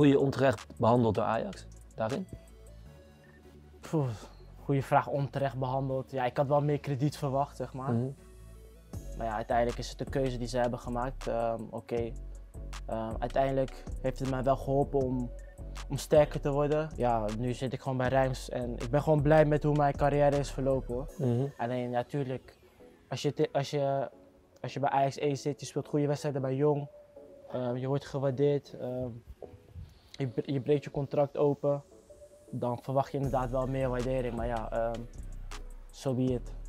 Voel je je onterecht behandeld door Ajax daarin? Goeie vraag, onterecht behandeld. Ja, ik had wel meer krediet verwacht, zeg maar. Maar ja, uiteindelijk is het de keuze die ze hebben gemaakt. Oké. Uiteindelijk heeft het mij wel geholpen om sterker te worden. Ja, nu zit ik gewoon bij Reims en ik ben gewoon blij met hoe mijn carrière is verlopen, hoor. Alleen, ja, tuurlijk, als je bij Ajax 1 zit, je speelt goede wedstrijden bij Jong, je wordt gewaardeerd, je breekt je contract open, dan verwacht je inderdaad wel meer waardering. Maar ja, so be it.